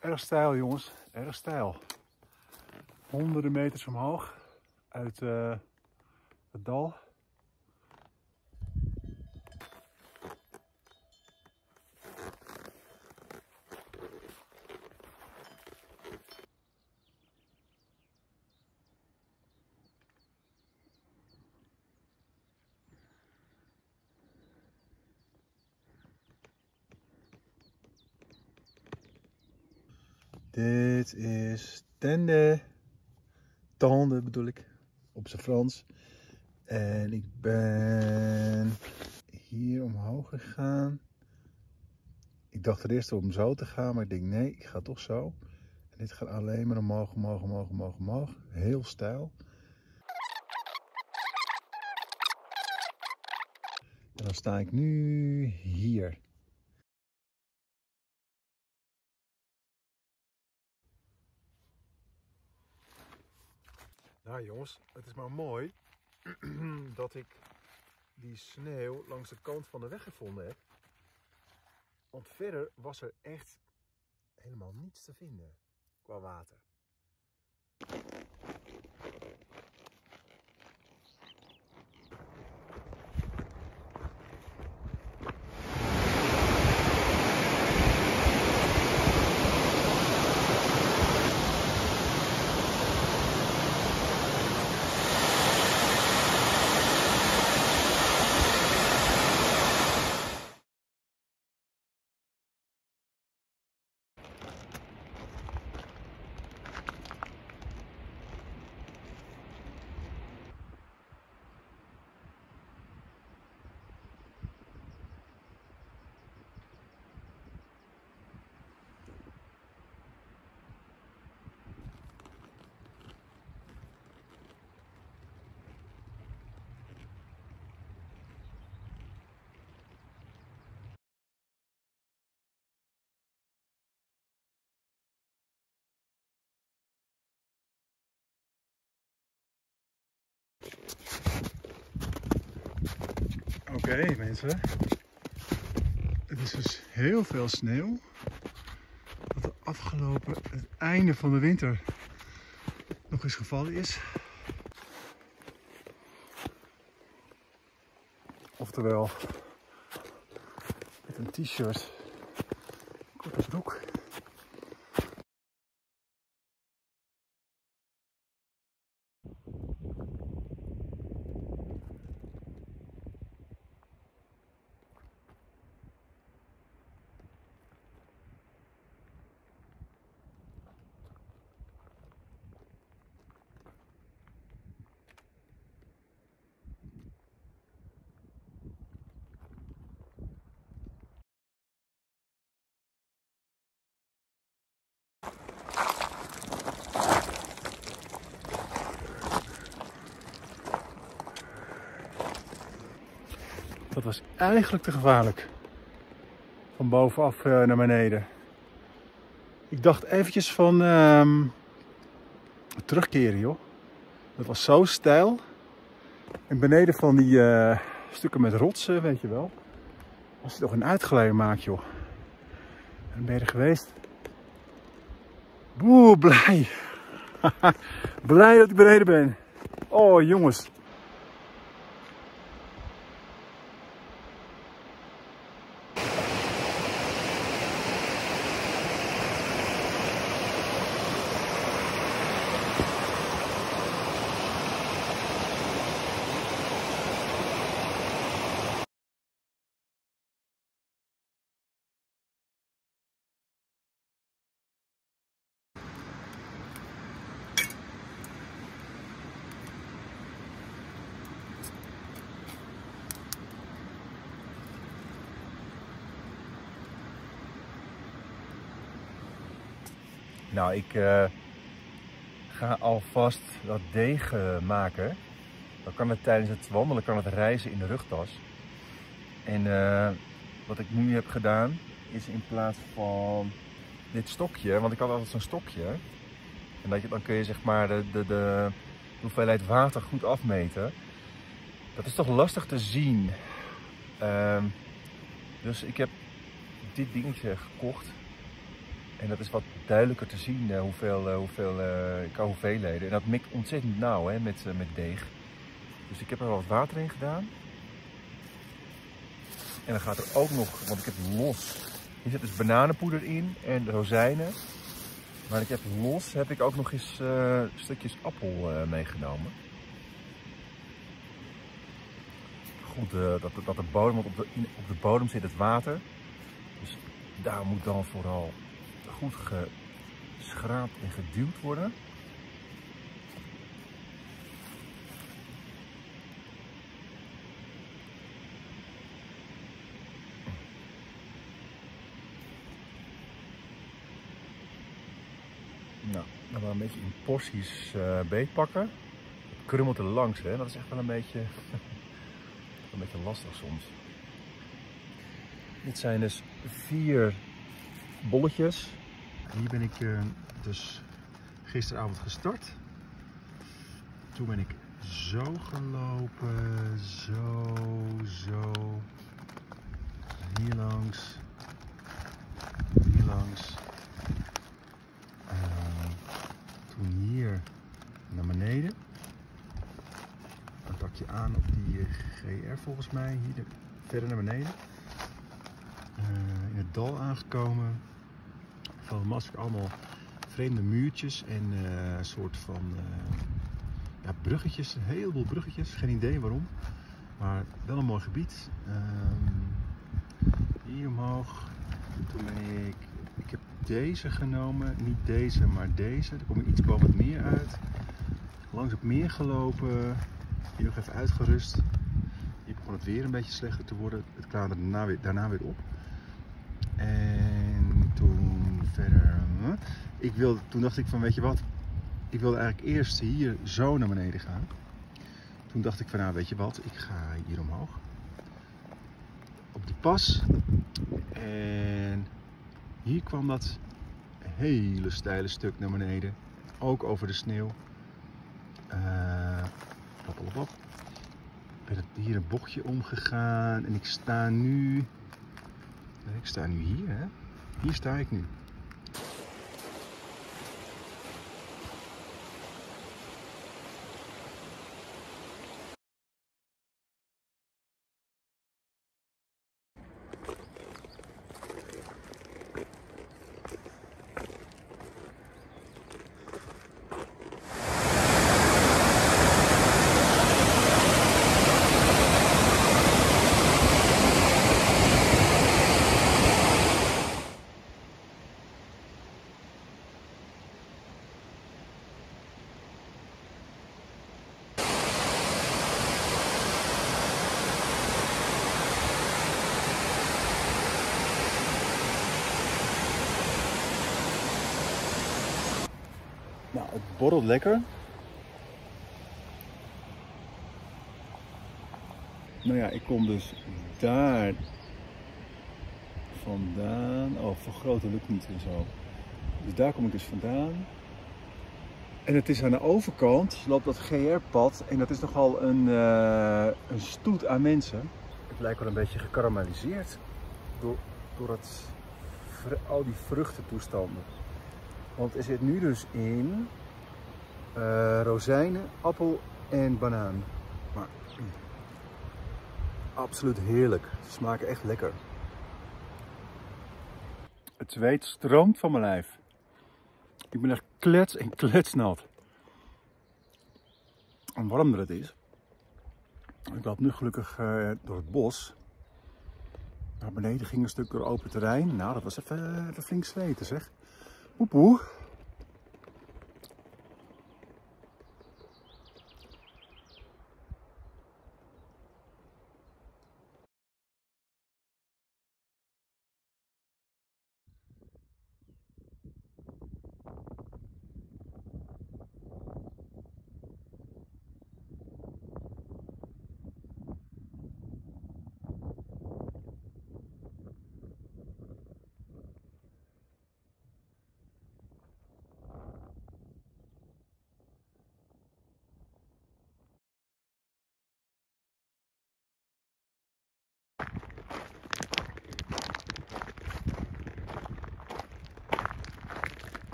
Erg steil, jongens. Erg steil. Honderden meters omhoog uit het dal. Dit is Tende bedoel ik, op zijn Frans. En ik ben hier omhoog gegaan. Ik dacht eerst om zo te gaan, maar ik denk nee, ik ga toch zo. En dit gaat alleen maar omhoog, omhoog, omhoog, omhoog, omhoog. Heel steil. En dan sta ik nu hier. Nou jongens, het is maar mooi dat ik die sneeuw langs de kant van de weg gevonden heb. Want verder was er echt helemaal niets te vinden qua water. Oké, mensen, het is dus heel veel sneeuw dat er afgelopen het einde van de winter nog eens gevallen is. Oftewel met een t-shirt, korte broek. Dat was eigenlijk te gevaarlijk. Van bovenaf naar beneden. Ik dacht eventjes van terugkeren, joh. Dat was zo steil. En beneden van die stukken met rotsen, weet je wel. Was het toch een uitglijden maakt, joh. En ben je er geweest? Boe, blij. Blij dat ik beneden ben. Oh, jongens. Nou, ik ga alvast dat deeg maken. Dan kan het tijdens het wandelen, kan het reizen in de rugtas. En wat ik nu heb gedaan, is in plaats van dit stokje, want ik had altijd zo'n stokje. En dan kun je zeg maar de hoeveelheid water goed afmeten. Dat is toch lastig te zien. Dus ik heb dit dingetje gekocht. En dat is wat duidelijker te zien qua hoeveelheden. En dat mikt ontzettend nauw hè, met deeg. Dus ik heb er wel wat water in gedaan. En dan gaat er ook nog, want ik heb los, hier zit dus bananenpoeder in en rozijnen. Maar heb ik ook nog eens stukjes appel meegenomen. Goed, dat de bodem, want op de bodem zit het water. Dus daar moet dan vooral goed geschraapt en geduwd worden. Nou, dan wel een beetje in porties beetpakken. Het krummelt er langs, hè? Dat is echt wel een beetje lastig soms. Dit zijn dus 4 bolletjes. Hier ben ik dus gisteravond gestart. Toen ben ik zo gelopen, zo. Hier langs. Toen hier naar beneden. Een takje aan op die GR volgens mij. Hier verder naar beneden. In het dal aangekomen. Van Mask allemaal vreemde muurtjes en een soort van ja, bruggetjes. Een heleboel bruggetjes. Geen idee waarom. Maar wel een mooi gebied. Hier omhoog. Toen ben ik heb deze genomen. Niet deze, maar deze. Daar kom ik iets boven het meer uit. Langs het meer gelopen. Hier nog even uitgerust. Hier begon het weer een beetje slechter te worden. Het klaarde daarna weer op. En toen verder. Toen dacht ik van, weet je wat? Ik wilde eigenlijk eerst hier zo naar beneden gaan. Toen dacht ik van, nou weet je wat? Ik ga hier omhoog. Op die pas. En hier kwam dat hele steile stuk naar beneden. Ook over de sneeuw. Op. Ik ben hier een bochtje omgegaan. En ik sta nu hier, hè. Hier sta ik nu. Nou, het borrelt lekker. Nou ja, ik kom dus daar vandaan. Oh, vergroten lukt niet en zo. Dus daar kom ik dus vandaan. En het is aan de overkant, loopt dat GR-pad en dat is nogal een stoet aan mensen. Het lijkt wel een beetje gekarameliseerd door al die vruchtentoestanden. Want er zit nu dus in rozijnen, appel en banaan. Maar absoluut heerlijk. Ze smaken echt lekker. Het zweet stroomt van mijn lijf. Ik ben echt kletsnat. En warmer het is. Ik loop nu gelukkig door het bos. Naar beneden ging een stuk door open terrein. Nou, dat was even flink zweten, zeg. Poepoe.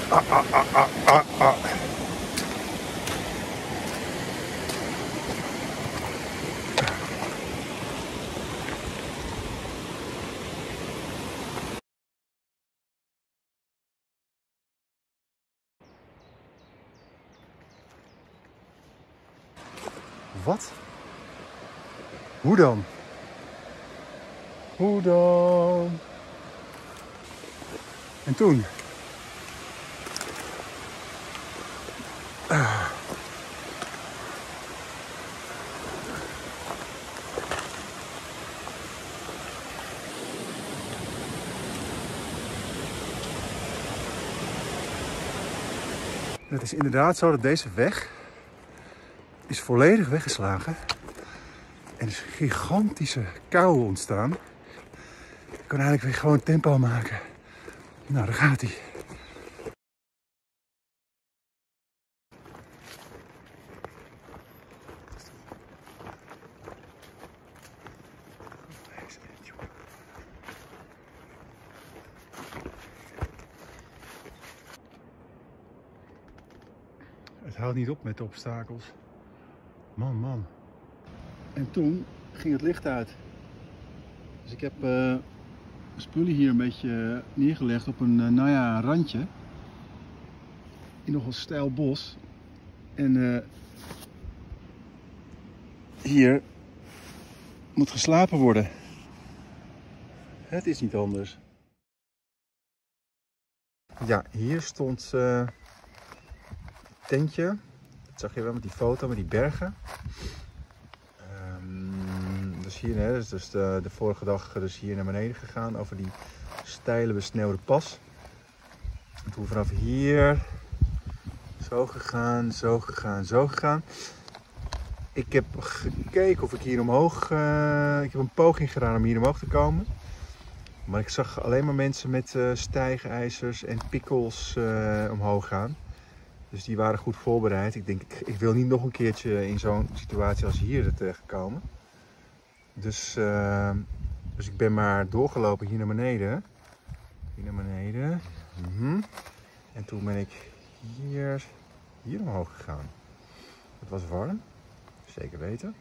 Wat? Hoe dan? Hoe dan? En toen? Het is inderdaad zo dat deze weg is volledig weggeslagen. En er is een gigantische kou ontstaan. Ik kan eigenlijk weer gewoon tempo maken. Nou, daar gaat hij. Het houdt niet op met de obstakels. Man. En toen ging het licht uit. Dus ik heb spullen hier een beetje neergelegd op een randje. In nogal steil bos. En hier moet geslapen worden. Het is niet anders. Ja, hier stond het tentje. Dat zag je wel met die foto, met die bergen. Dus hier, hè, dus de vorige dag dus hier naar beneden gegaan over die steile besneeuwde pas. En toen vanaf hier zo gegaan. Ik heb gekeken of ik hier omhoog, ik heb een poging gedaan om hier omhoog te komen. Maar ik zag alleen maar mensen met stijgijzers en pikkels omhoog gaan. Dus die waren goed voorbereid. Ik denk, ik wil niet nog een keertje in zo'n situatie als hier terechtkomen. Dus ik ben maar doorgelopen hier naar beneden. En toen ben ik hier omhoog gegaan. Het was warm, zeker weten.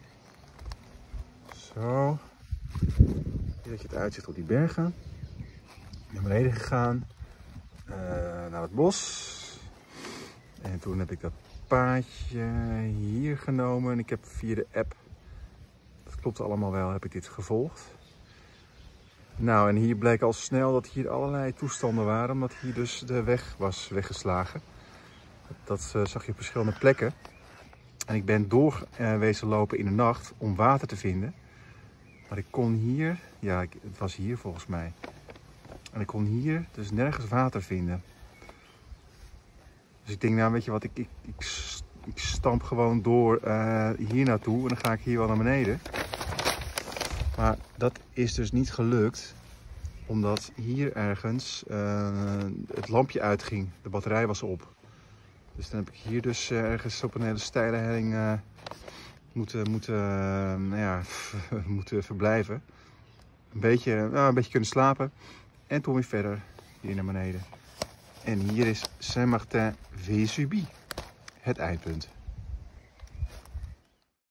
Zo. Hier dat je het uitzicht op die bergen. Naar beneden gegaan. Naar het bos. En toen heb ik dat paadje hier genomen. En ik heb via de app, dat klopt allemaal wel, heb ik dit gevolgd. Nou, en hier bleek al snel dat hier allerlei toestanden waren, omdat hier dus de weg was weggeslagen. Dat zag je op verschillende plekken. En ik ben doorwezen lopen in de nacht om water te vinden. Maar ik kon hier, ja, het was hier volgens mij. En ik kon hier dus nergens water vinden. Dus ik denk, nou weet je wat, ik stamp gewoon door hier naartoe en dan ga ik hier wel naar beneden. Maar dat is dus niet gelukt, omdat hier ergens het lampje uitging. De batterij was op. Dus dan heb ik hier dus ergens op een hele steile helling moeten verblijven. Een beetje kunnen slapen. En toen weer verder hier naar beneden. En hier is Saint-Martin-Vésubie, het eindpunt.